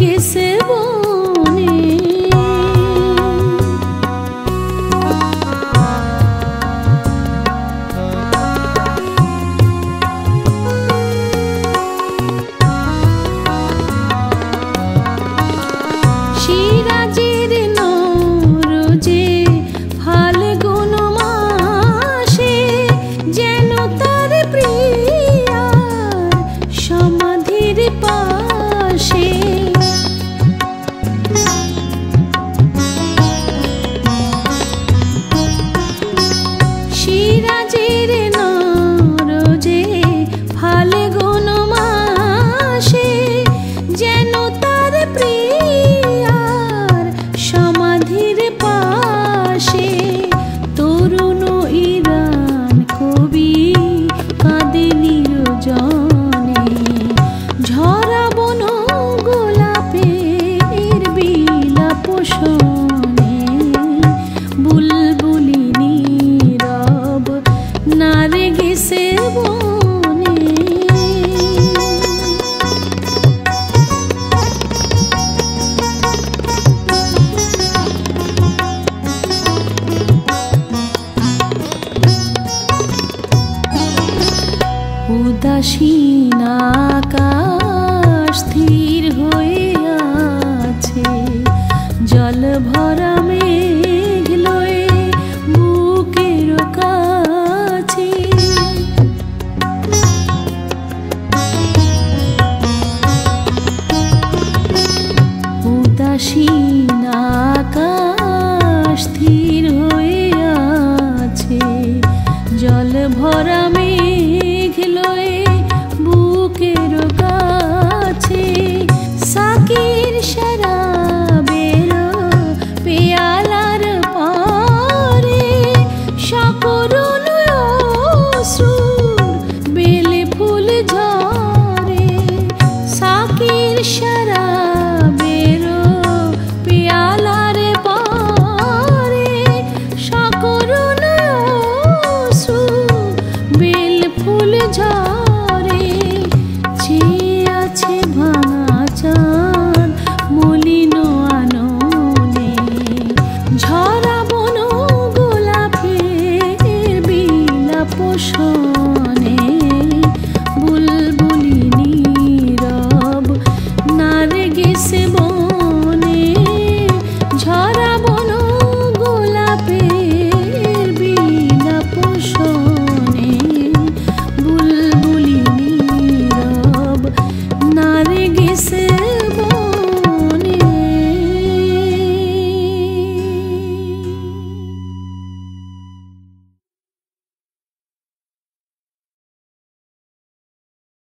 গেছে বনে। সিরাজের নরজে ফাল্গুন মাসে যেন তার প্রিয়ার সমাধির পাশে। সিরাজের নরজে ফাল্গুন মাসে যেন তার প্রিয়ার সমাধির পাশে। তরুণ ইরান কবি কাঁদে নির্জনে, ঝরা বন গোলাপের বিলাপ শোনে। বুলবুলি নীরব নারে গেছে বনে। উদাসীন আকাশ স্থির হয়ে আছে, জল ভরা মেঘ লয়ে বুকের কাছে। উদাসীন